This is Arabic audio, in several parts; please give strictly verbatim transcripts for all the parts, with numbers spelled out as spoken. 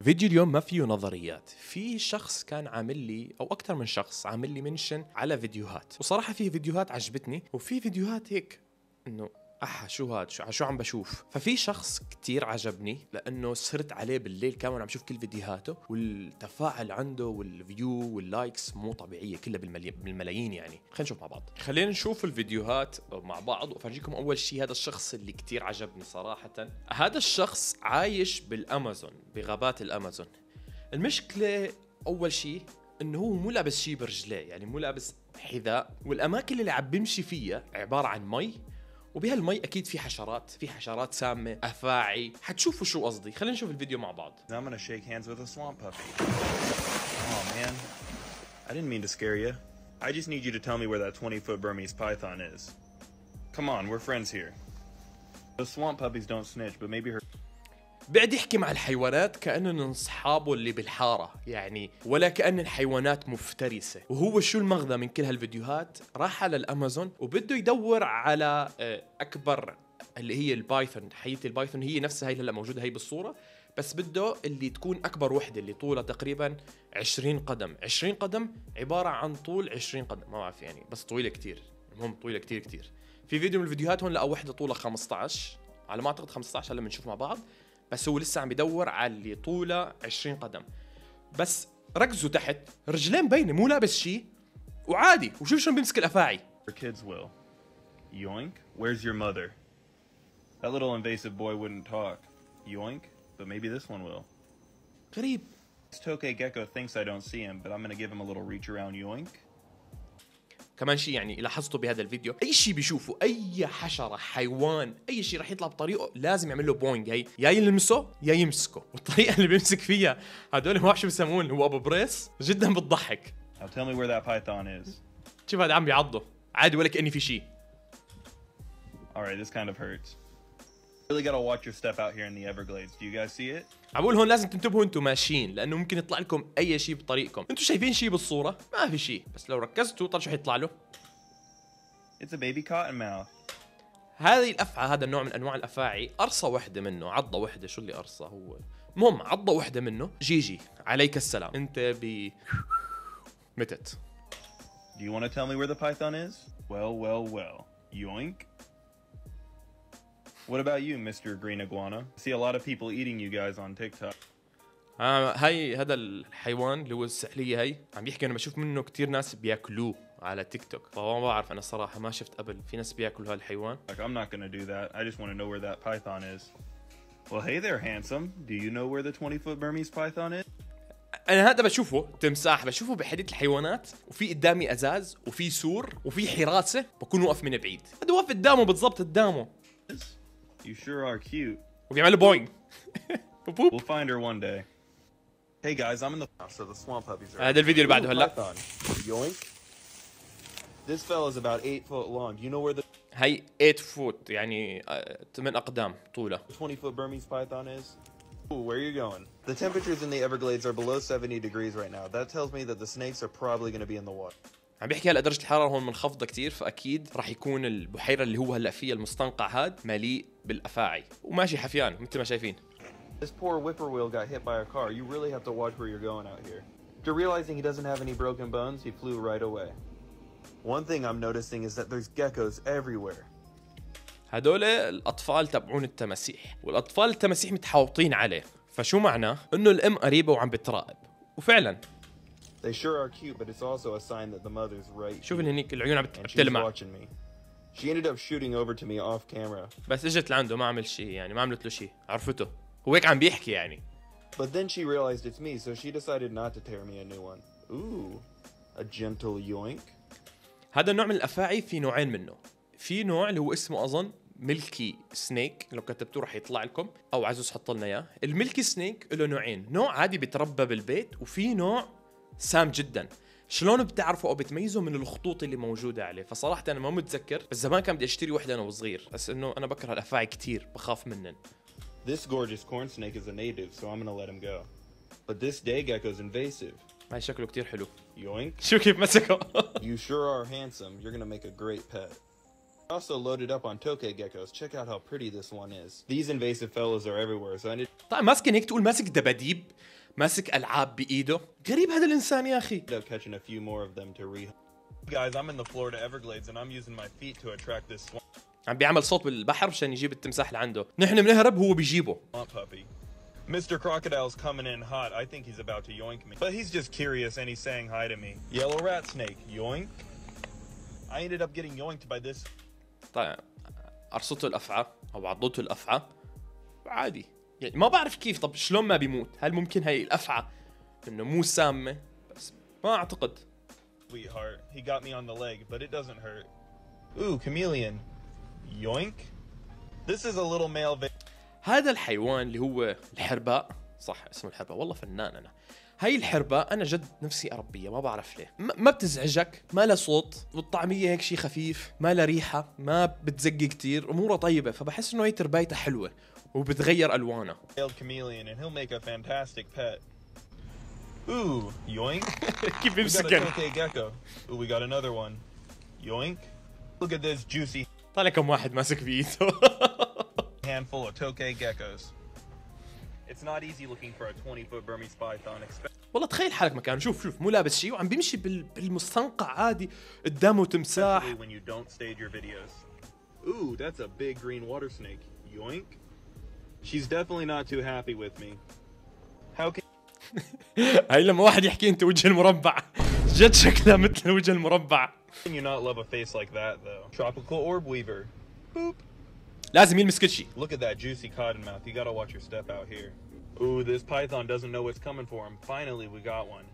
فيديو اليوم ما فيه نظريات. في شخص كان عامل لي او اكثر من شخص عامل لي منشن على فيديوهات، وصراحه في فيديوهات عجبتني وفي فيديوهات هيك انه احا شو هاد شو, شو عم بشوف. ففي شخص كتير عجبني لانه سهرت عليه بالليل كامل عم شوف كل فيديوهاته، والتفاعل عنده والفيو واللايكس مو طبيعيه، كلها بالملي... بالملايين يعني. خلينا نشوف مع بعض، خلينا نشوف الفيديوهات مع بعض وافرجيكم اول شيء هذا الشخص اللي كتير عجبني صراحه. هذا الشخص عايش بالامازون، بغابات الامازون. المشكله اول شيء انه هو مو لابس شيء برجليه، يعني مو لابس حذاء، والاماكن اللي عم بيمشي فيها عباره عن مي، وبهالمي اكيد في حشرات، في حشرات سامه، افاعي. حتشوفوا شو قصدي. خلينا نشوف الفيديو مع بعض. I'm gonna shake hands with a swamp puppy. Oh man, I didn't mean to scare you. I just need you to tell me where that twenty foot Burmese python is. Come on, we're friends here. The swamp puppies don't snitch, but maybe her. بعد يحكي مع الحيوانات كأنهم أصحابه اللي بالحارة يعني، ولا كأن الحيوانات مفترسة. وهو شو المغزى من كل هالفيديوهات؟ راح على الأمازون وبده يدور على أكبر اللي هي البايثون، حية البايثون هي نفسها هي هلا موجودة هي بالصورة، بس بده اللي تكون أكبر وحدة اللي طولها تقريبا عشرين قدم. عشرين قدم عبارة عن طول عشرين قدم، ما بعرف يعني، بس طويلة كتير. المهم طويلة كتير كتير. في فيديو من الفيديوهات هون لقى وحدة طولها خمسة عشر، على ما أعتقد خمسة عشر، هلا بنشوف مع بعض. بس هو لسه عم بدور على اللي طوله عشرين قدم. بس ركزوا تحت، رجلين مبينه، مو لابس شيء وعادي. وشوف شلون بيمسك الافاعي. Your kids will. Yoink. Where's your mother? That little invasive boy wouldn't talk. Yoink. But maybe this one will. غريب. This tokay gecko thinks I don't see him, but I'm gonna give him a little reach around. Yoink. كمان شيء يعني لاحظته بهذا الفيديو، اي شيء بيشوفه، اي حشره، حيوان، اي شيء رح يطلع بطريقه لازم يعمل له بوينج، هي يا يلمسه يا يمسكه. والطريقه اللي بيمسك فيها هدول ما شو بيسمون، هو ابو بريس، جدا بتضحك. Now tell me where that python is. شوف هذا عم بيعضه عادي ولا كأني في شيء. Alright, this kind of hurts. Really gotta watch your step out here in the Everglades. Do you guys see it? عم بقول هون لازم تنتبهوا انتم ماشيين، لانه ممكن يطلع لكم اي شيء بطريقكم. انتم شايفين شيء بالصوره؟ ما في شيء، بس لو ركزتوا طلع شو حيطلع له. It's a baby cottonmouth. هذه الافعى، هذا النوع من انواع الافاعي، قرصه وحده منه، عضه وحده. شو اللي قرصه هو؟ المهم عضه وحده منه. جيجي عليك السلام، انت ب متت. Do you want to tell me where the python is? Well, well, well. Yoink. What about you, Mister Green Iguana? I see a lot of people eating you guys on TikTok. آه هاي هذا الحيوان اللي هو السحليه، هي عم يحكي انا بشوف منه كتير ناس بياكلوه على تيك توك. فما بعرف انا الصراحه، ما شفت قبل في ناس بياكلوا هالحيوان. Like, I'm not gonna do that. I just want to know where that python is. Well, hey there, handsome. Do you know where the twenty foot Burmese python is? انا هذا بشوفه تمساح، بشوفه بحديقه الحيوانات، وفي قدامي ازاز وفي سور وفي حراسه، بكون واقف من بعيد. هذا واقف قدامه بالضبط قدامه. You sure are cute. وبيعمل له بوينج. We'll find her one day. Hey guys, I'm in the so the swamp puppies are. هذا الفيديو اللي بعده هلا. Yoink. This fell is about eight foot long. Do you know where the هي ثمانية فوت، يعني ثمان اقدام طوله. twenty foot Burmese python is? Ooh, where are you going? The temperatures in the Everglades are below seventy degrees right now. That tells me that the snakes are probably going to be in the water. عم بيحكي هلا درجه الحراره هون منخفضه كتير، فاكيد راح يكون البحيره اللي هو هلا فيها المستنقع هاد مليء بالافاعي، وماشي حفيان مثل ما شايفين. This poor whippoorwill got hit by a car. You really have to watch where you're going out here. After realizing he doesn't have any broken bones, he flew right away. One thing I'm noticing is that there's geckos everywhere. هدول الاطفال تبعون التماسيح، والاطفال التماسيح متحوطين عليه. فشو معناه؟ انه الام قريبه وعم بتراقب، وفعلا They sure are cute, but it's also a sign that the mother's right. شوف هنيك العيون عم And she's بتلمع. watching me. She ended up shooting over to me off camera. بس اجت لعنده ما عمل شيء، يعني ما عملت له شيء، عرفته. هو هيك عم بيحكي يعني. But then she realized it's me, so she decided not to tear me a new one. Ooh, a gentle yoink. هذا النوع من الافاعي في نوعين منه. في نوع اللي هو اسمه اظن ميلكي سنيك، لو كتبتوه رح يطلع لكم، او عزوز حط لنا اياه. الميلكي سنيك له نوعين، نوع عادي بيتربى بالبيت، وفي نوع سام جدا. شلون بتعرفوا او بتميزوا؟ من الخطوط اللي موجوده عليه. فصراحه انا ما متذكر، بس زمان كان بدي اشتري وحده انا وصغير، بس انه انا بكره الافاعي كتير، بخاف منن. This gorgeous corn snake is a native, so I'm gonna let him go. But this day gecko's invasive. هاي شكله كتير حلو. Yoink. شو كيف مسكه. You sure are handsome. You're gonna make a great pet. Also loaded up on tokay geckos. Check out how pretty this one is. These invasive fellows are everywhere, so I need. طيب ماسك هيك تقول ماسك دباديب؟ ماسك العاب بايده. غريب هذا الانسان يا اخي. End up catching a few more of them to re. Guys, I'm in the Florida Everglades and I'm using my feet to attract this swamp عم بيعمل صوت بالبحر مشان يجيب التمساح لعنده. نحن بنهرب هو بيجيبه. puppy. Mister Crocodile's coming in hot. I think he's about to yoink me. But he's just curious and he's saying hi to me. Yellow rat snake, yoink. I ended up getting yoinked by this. طيب قرصته الافعى او عضته الافعى عادي يعني ما بعرف كيف. طب شلون ما بيموت؟ هل ممكن هي الافعى انه مو سامه؟ بس ما اعتقد. Sweetheart, he got me on the leg, but it doesn't hurt. Ooh, chameleon, yoink. This is a little male. هذا الحيوان اللي هو الحرباء، صح اسمه الحرباء، والله فنان انا. هاي الحرباء انا جد نفسي اربيها، ما بعرف ليه. م- ما بتزعجك، ما لها صوت، والطعميه هيك شيء خفيف، ما لها ريحه، ما بتزقي كتير، امورها طيبه، فبحس انه هي تربايتها حلوه وبتغير الوانها. Male chameleon, and he'll make a fantastic pet. Ooh, yoink. كيف We got a بيمسكن؟ tokay gecko. Ooh, we got another one. Yoink. Look at this juicy طالع كم واحد ماسك بايده. handful of tokay geckos. It's not easy looking for a twenty foot Burmese python. Expe- والله تخيل حالك مكانه، شوف شوف مو لابس شيء وعم بيمشي بال... بالمستنقع عادي، قدامه تمساح. Especially when you don't stage your videos. Ooh, that's a big green water snake. Yoink. She's definitely not too happy with me. How can هاي لما واحد يحكي انت وجه المربع، جد شكلها مثل وجه المربع. you not love a face like that though? Tropical orb weaver. Boop. لازم يلمس كل شيء. Look at that juicy cottonmouth. You gotta watch your step out here. Ooh, this python doesn't know what's coming for him. Finally, we got one.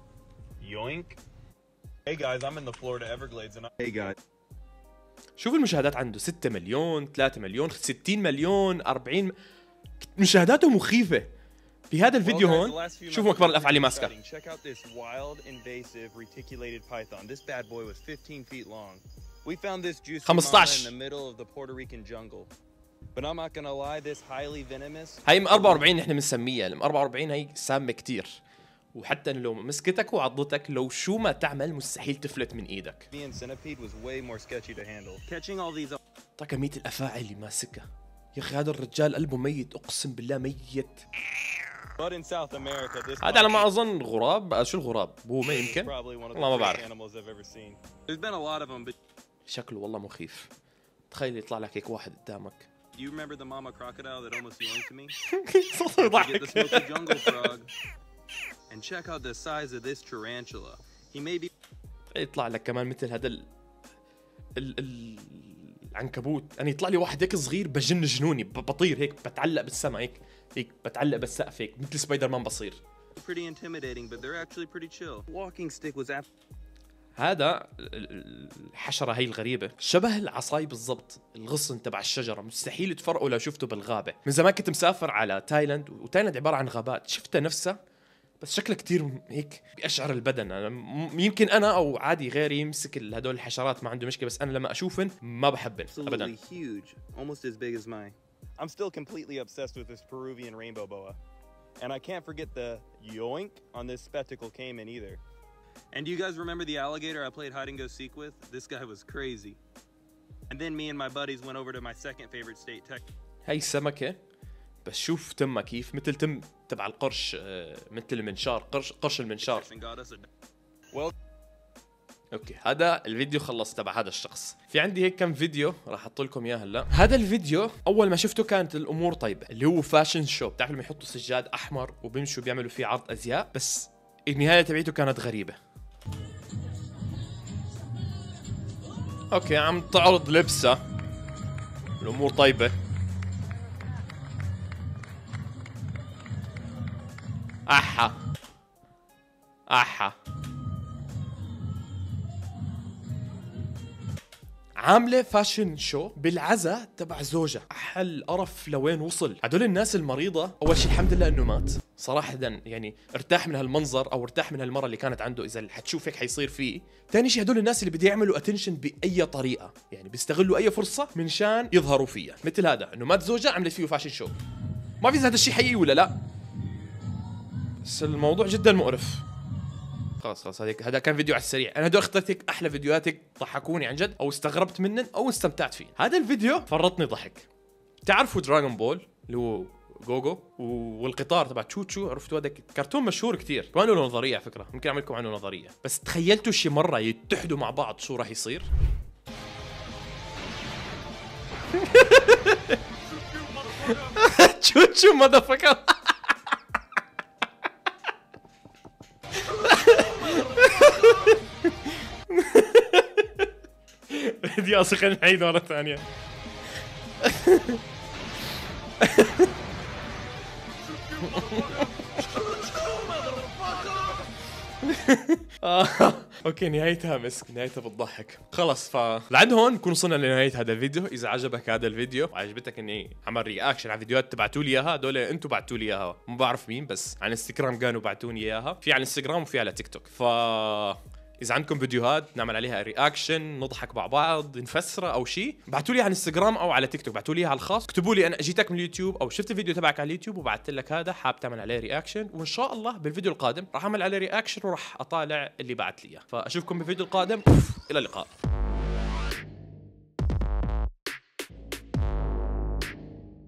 Yoink. Hey guys, I'm in the Florida Everglades and I- Hey guys. شوف المشاهدات عنده ستة مليون، ثلاثة مليون، ستين مليون، أربعين م... مشاهداته مخيفة. في هذا الفيديو هون شوفوا اكبر الافعى اللي ماسكه. Check out this wild invasive reticulated python. This bad boy was fifteen feet long. We found this juicy mama in the middle of the Puerto Rican jungle. But I'm not gonna lie, this highly venomous. هاي ام أربعة وأربعين نحن بنسميها، الام أربعة وأربعين هي سامة كتير. وحتى لو مسكتك وعضتك لو شو ما تعمل مستحيل تفلت من ايدك. Centipede was way more sketchy to handle. Catching all these. طيب كمية الافاعي اللي ماسكها يا اخي، هذا الرجال قلبه ميت، اقسم بالله ميت. But in South America, this هذا على ما اظن غراب. شو الغراب؟ هو ما يمكن، والله ما بعرف. There's been a lot of them, but شكله والله مخيف. تخيل يطلع لك هيك واحد قدامك. do you remember the mama crocodile that almost yoinked me? صوته Get the يضحك. smoky jungle frog. And check out the size of this tarantula. He may be يطلع لك كمان مثل هذا ال... ال... ال... العنكبوت. انا يطلع لي واحد هيك صغير بجن جنوني، ب- بطير هيك، بتعلق بالسما هيك هيك بتعلق بالسقف هيك مثل سبايدر مان بصير. pretty intimidating, but they're actually pretty chill. Walking stick was ab- هذا ال- ال- الحشرة هي الغريبة شبه العصاي بالضبط، الغصن تبع الشجرة، مستحيل تفرقه لو شفته بالغابة. من زمان كنت مسافر على تايلاند، وتايلاند عبارة عن غابات، شفتها نفسها بس شكلها كتير هيك بيقشعر البدن. أنا م- يمكن أنا أو عادي غيري يمسك ال- هدول الحشرات ما عنده مشكلة، بس أنا لما أشوفن ما بحبن أبدا. absolutely huge, almost as big as mine. I'm still completely obsessed with this Peruvian rainbow boa. And I can't forget the yoink on this spectacle caiman either. And do you guys remember the alligator I played hide and go seek with? This guy was crazy. And then me and my buddies went over to my second favorite state, Texas. هاي السمكة بس شوف تمها كيف مثل تم تبع القرش، آه، مثل المنشار، قرش قرش المنشار. And got us a well. اوكي هذا الفيديو خلص تبع هذا الشخص. في عندي هيك كم فيديو راح احط لكم اياه هلا. هذا الفيديو اول ما شفته كانت الامور طيبه، اللي هو فاشن شو، بتعرف لما يحطوا سجاد احمر وبيمشوا بيعملوا فيه عرض ازياء، بس النهايه تبعيته كانت غريبه. اوكي عم تعرض لبسه، الامور طيبه. احا احا عامله فاشن شو بالعزا تبع زوجها. احل قرف لوين وصل. هدول الناس المريضه اول شيء الحمد لله انه مات صراحه، يعني ارتاح من هالمنظر او ارتاح من هالمره اللي كانت عنده اذا حتشوف هيك حيصير فيه. ثاني شيء هدول الناس اللي بده يعملوا اتنشن باي طريقه، يعني بيستغلوا اي فرصه من شان يظهروا فيها، مثل هذا انه مات زوجها عملت فيه فاشن شو. ما في إذا هذا الشيء حقيقي ولا لا، بس الموضوع جدا مقرف. خلاص خلاص هذا هذا كان فيديو على السريع. انا هدول اخترت هيك احلى فيديوهات هيك ضحكوني عن جد، او استغربت منن او استمتعت فيه. هذا الفيديو فرطني ضحك. تعرفوا دراغون بول اللي هو جوجو والقطار تبع تشوتشو، عرفتوا هذا كرتون مشهور كتير، كمان له نظريه على فكره، ممكن اعمل لكم عنه نظريه. بس تخيلتوا شي مره يتحدوا مع بعض شو راح يصير؟ تشوتشو مدفكر. دي اصلا خلينا نعيد مره ثانيه. آه. اوكي نهايتها مسك، نهايتها بتضحك. خلص فلعند هون نكون وصلنا لنهايه هذا الفيديو. اذا عجبك هذا الفيديو وعجبتك اني عمل رياكشن على فيديوهات تبعتوا لي اياها، هدول انتم بعتوا لي اياها، ما بعرف مين، بس على انستغرام كانوا بعتوني اياها، في على انستغرام وفي على تيك توك. ف اذا عندكم فيديوهات نعمل عليها رياكشن، نضحك مع بعض، نفسرها او شيء، ابعتوا لي على انستغرام او على تيك توك، ابعتوا لي على الخاص، اكتبوا لي انا اجيتك من اليوتيوب او شفت الفيديو تبعك على اليوتيوب وبعثت لك هذا، حاب تعمل عليه رياكشن، وان شاء الله بالفيديو القادم راح اعمل عليه رياكشن وراح اطالع اللي بعت لي اياه. فاشوفكم بالفيديو القادم، الى اللقاء.